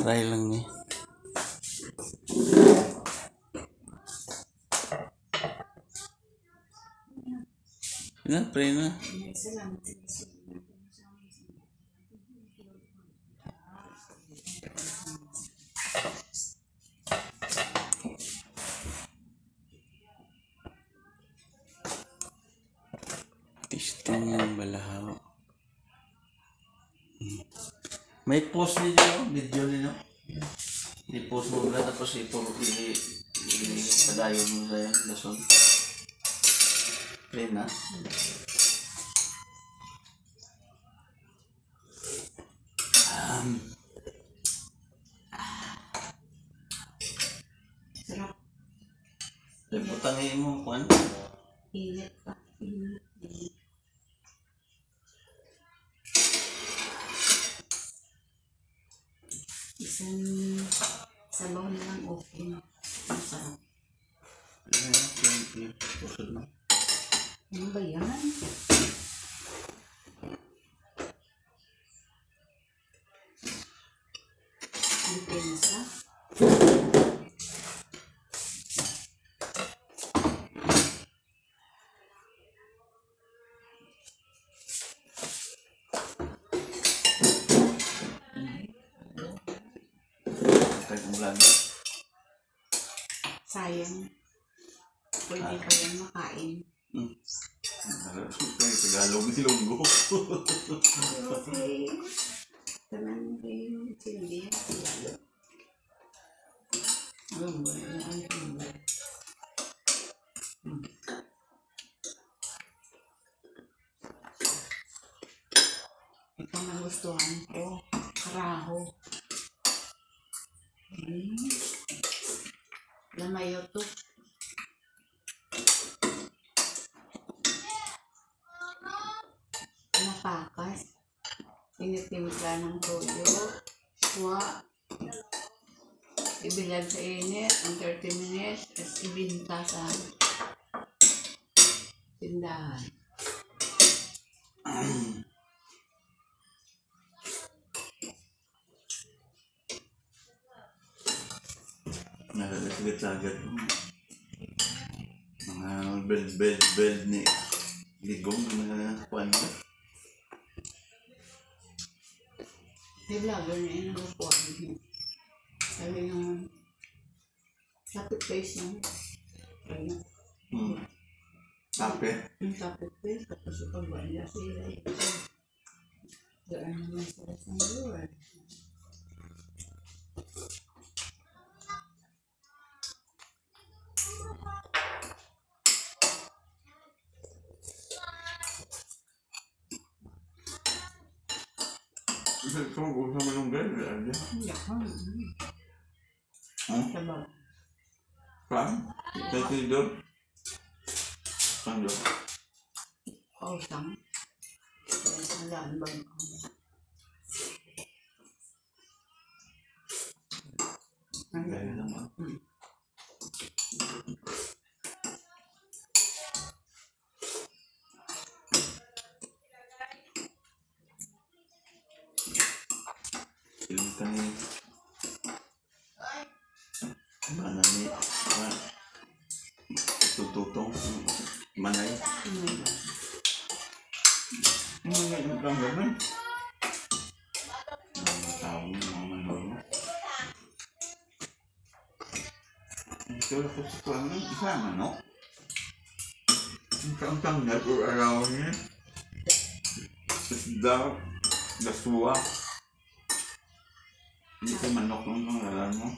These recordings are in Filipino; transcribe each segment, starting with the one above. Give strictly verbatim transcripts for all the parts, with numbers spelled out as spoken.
Try lang ni. Na, pray na. Tistong ng balahaw. Hmm. May post video, video nila. I-post mo na tapos i-padayo mo sa yan, lason. Pray na. Um, Sarap. Putangin mo, kuan. Init pa. Init. Init. Isang sabaw na lang okay na. Ang sarap. Ano ba yan? Depensa. Sayang. Pwede pa yan makain. Hmm. Tagalog ni Lunggo. Okay. Tanan kayo silbi. Alam mo, alam mo. Ito ang nagustuhan ko. Karaho. Hmm. Lamayo to. Napakas. Tinitimpla ng toyo. Suwa. Ibilad sa init ang thirty minutes. Tapos ibinta sa tindahan. Nagagad-agad mga bel-bel-bel ni ligong na kuwan ka. May vlogger na yun ang nakuha. Sabi naman, sapit face lang. Kaya Hmm. Tape? yung sapit face, tapos yung pagbanda sila. Doon naman sila sa lugar. Ito mo kung sa malunggay, ano? Hindi ako. Hmm? Sabaw. Saan? Sa sidor? Saan doon? Pausang. Kaya sa daan ba ako? Gaya naman. Hmm. Ilang ka ni mana ni tututong manay. Manay ang gamgaman. Tawag ng mga manol mo. Ito lang ko sa kuwan ng isama, no? Ang tangtanggal o araw niya. Isda, gaswa. Hindi ko manok ng pangalan mo.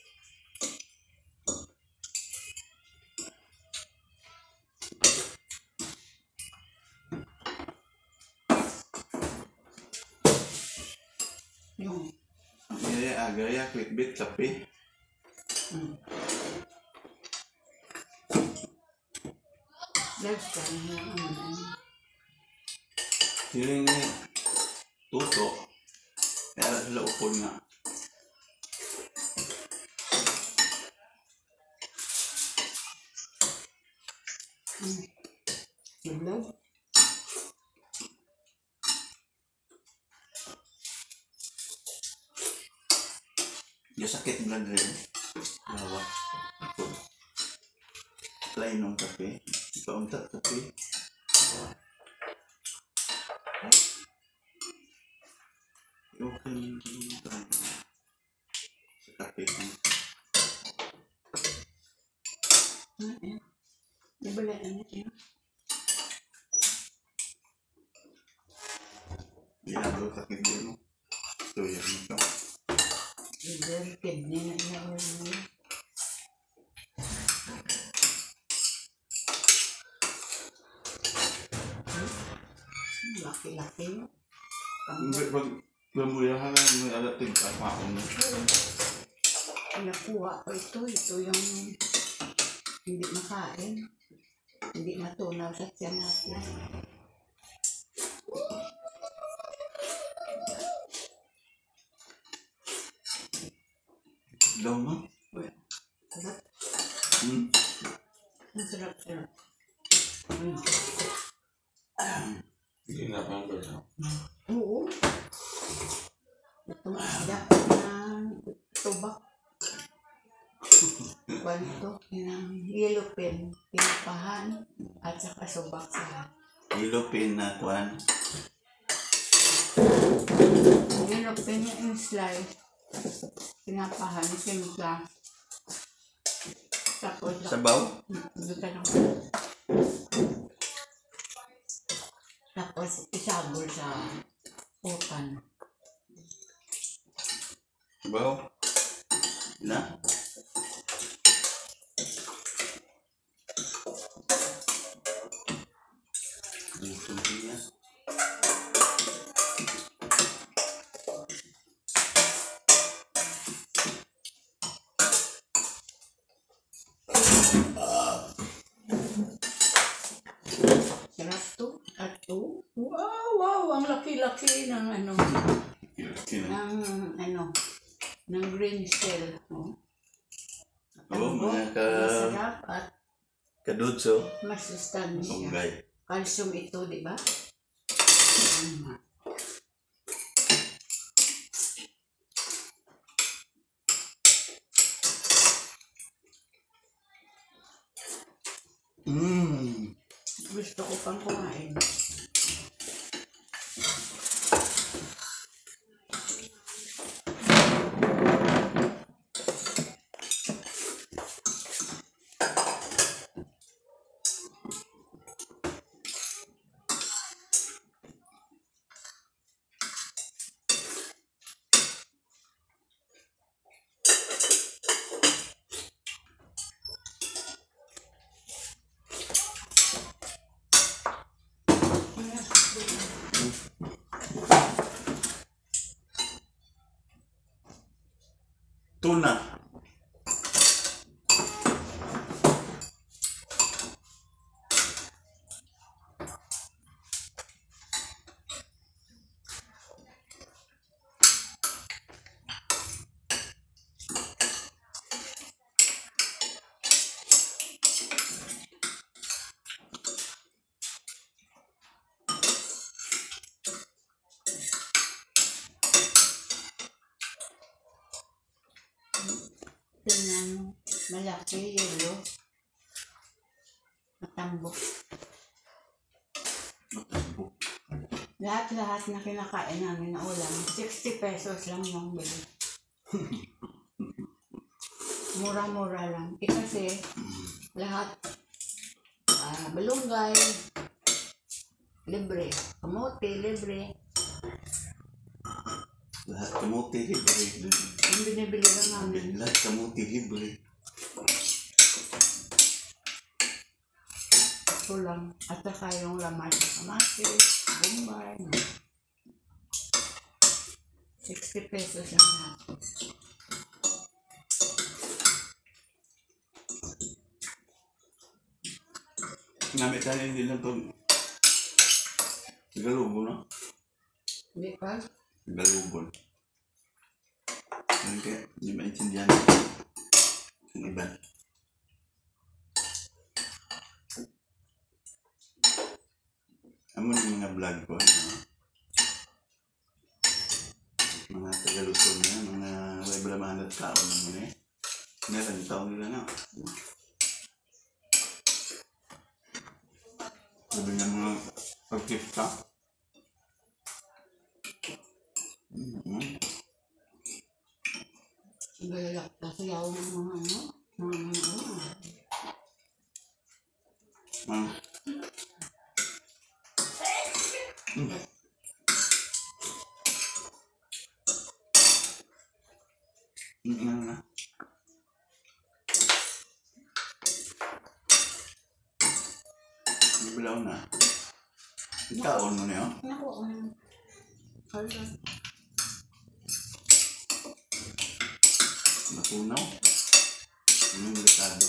Yung Gaya, agaya, clickbait, kape. Hmm. Lifestyle na ano. Siling ni tuto. Kaya sila upod nga. Hmm. Naglag? Yung sakit blood rin. Lawa. Ito. Lain ng kape. Ipauntat kape. Okay yung sa kape. Di ba lang ano yun? Ginagawa sakit din mo. Ito yan ito. Either kidney na niya or ano. Laki-laki yun. Hindi, pag gamuyahan lang may alating kapaon. Nakuha ko ito. Ito yung hindi makain. Hindi matunaw sa tiyan natin. Daw mo? Sarap. Hmm? Ang sarap-sarap. Mm. Hindi na pang gano'n. Oo. Itong isda ng tubak. Kwanto ng yellow pen, pinapahan, at saka subak sa Ilopin na kuwan. yellow pen niya yung slice. Pinapahan, simpla. Tapos, Sabaw? Duta lang. Tapos, isabor sa utan. Sabaw? Na? Gusto niya. Sarap to. At to. Wow, wow. Ang laki-laki ng ano. Sino? ng ano. Ng Greenshell. Oh. Oo, mga ka... Masarap at Kadutso. masustansya. Malunggay. Calcium ito, di ba? Mmm. Gusto ko pang kumain. Tuna. Tingnan, malaki, yellow. Matambok. Matambok. Lahat-lahat na kinakain namin na ulam, sixty pesos lang yung bili. Mura-mura lang. Eh kasi, lahat, uh, malunggay, libre. Kamote, libre. Lahat kamote libre. Yung binibili lang namin. Lahat kamote libre. Ito lang. At saka yung laman sa kamate, bombay. sixty pesos lang lahat. Namit tayo hindi lang ito. Galubo, no? Hindi pa? Galubo. Ano kaya? Hindi maintindihan. Ang iba. Amo yung mga vlog ko. Ano? Mga Tagalog na, mga web laman at tao naman eh. Meron taon nila na. Sabi niya mga pagkista. Mm-hmm. Galak kasi yaw ng mga ano. Mga ano. Mm. Mm. Mm, na. Bibilaw na. Ikaon mo na yun? Naku, um, kalda. Natunaw. Ano yung delikado?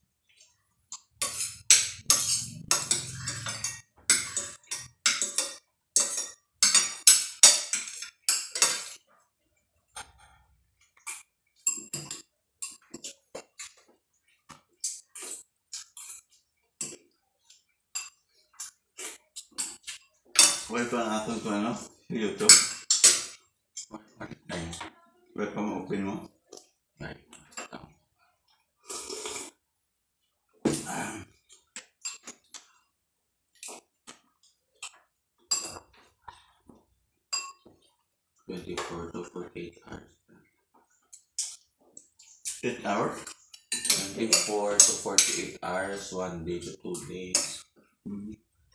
Welcome ang ating ito, ano? YouTube. Welcome ang open mo. twenty-four to forty-eight hours. eight hours? twenty-four to forty-eight hours, one day to two days. Mm.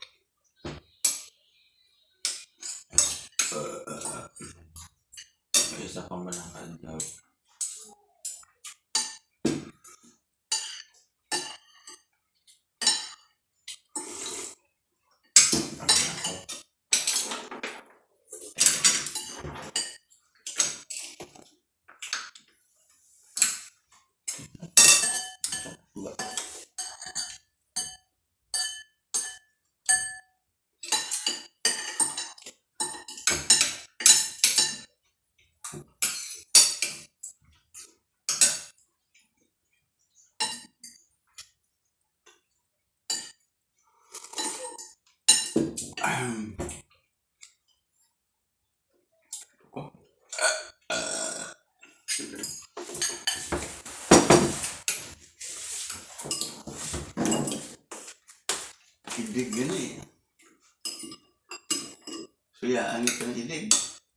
Uh, may isa pa man ang adlaw. Ahem. Oh. Idig yun eh. Suyaan ito ng idig.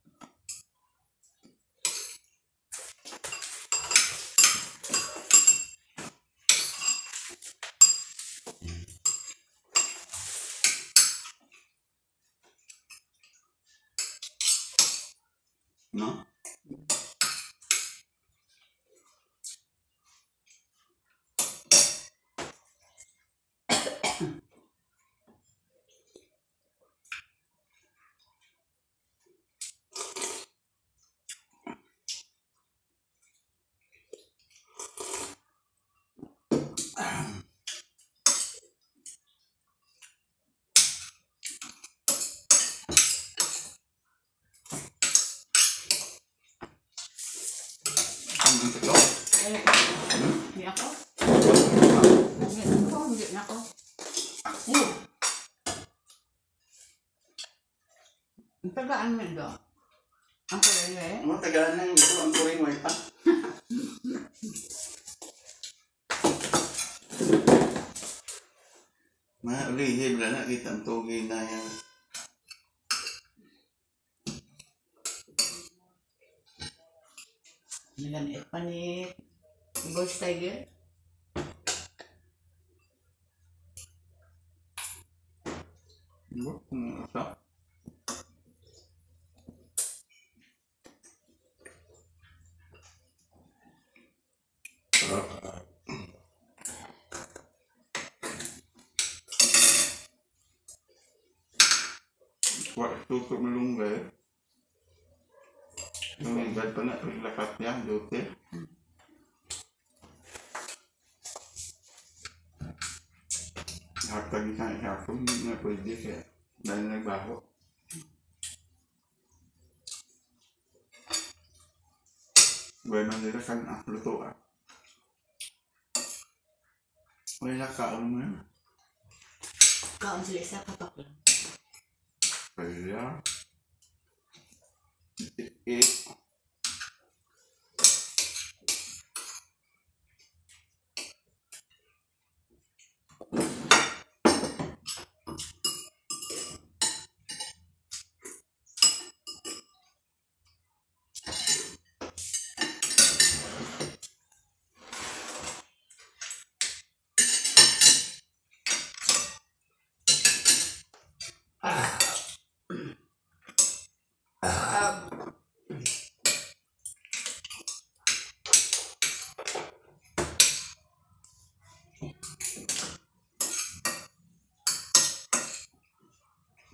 No? Ang ito? Eh, hindi ako. Hindi ako, hindi na ako. Uh. Ang tagaan mo ito. Ang pagkaya eh. Ang tagal na ito. Ang turing mo ito. Mga ulihib na nakita ang tugi na yan. Nilanit pa ni Ghost Tiger. Ano? Kung ito? Wah, tutup malunggay. Malunggay pa na. Lakat niya. Dote. Hatag isa isa ko. Hindi na pwede siya. Dahil nagbaho. Bueno, nila kan ah. Luto ah. Wala kaon mo yun. Kaon sila sa kapak lang. Kaya. Eh.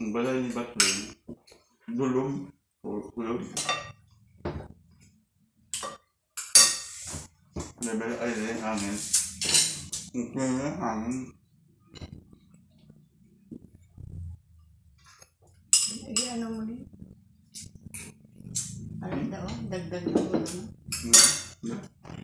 Ang balay ni Batman, dulong, o ulog. Level ay rin hangin. Ang kaya hangin. Ay, ano mo rin? Alam daw, dagdag na ulo mo. Hmm.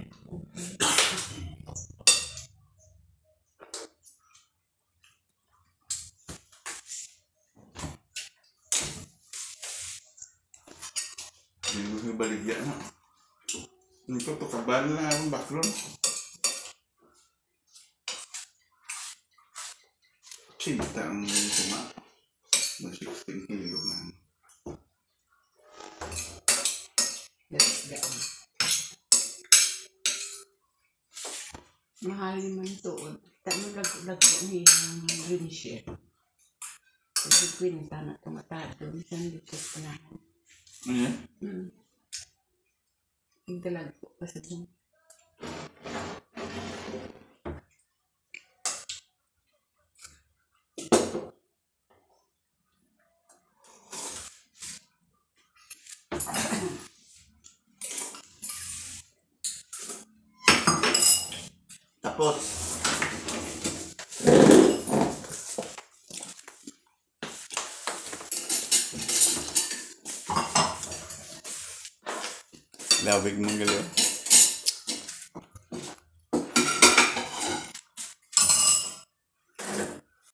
Hindi mo siya baligyan na. Hindi ko ito kabal na akong baklon. Sinta ang tuma. Na sixteen kilo na. Let's go. Mahal naman ito. Tama lag-lag ni Greenshell. Kasi kwinta na tumatado. Minsan dito sa panahon. Ano yan? Hmm. Yung talag po kasi dyan. Tapos. Lawig mong galaw.